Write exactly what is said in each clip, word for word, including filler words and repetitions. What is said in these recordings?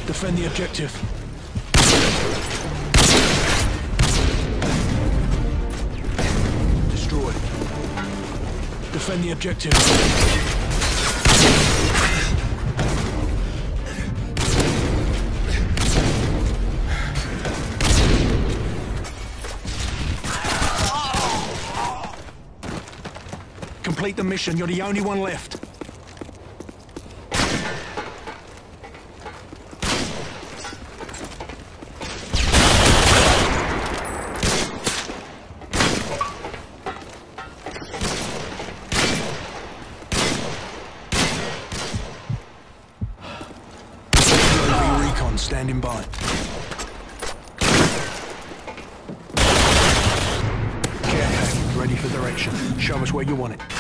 Defend the objective. Destroy. Defend the objective. Complete the mission. You're the only one left. Recon standing by. Care package ready for direction. Show us where you want it.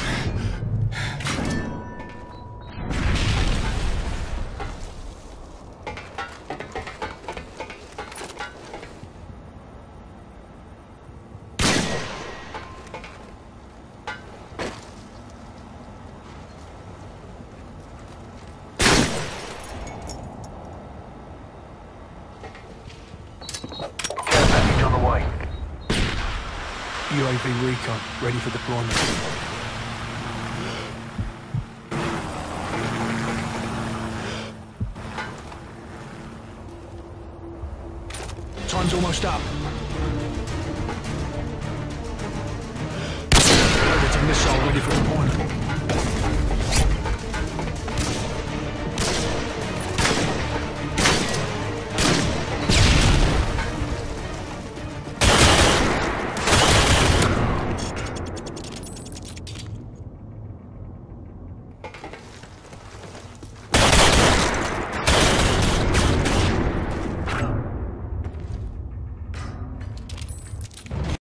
U A V recon, ready for deployment. Time's almost up. Predator missile ready for deployment.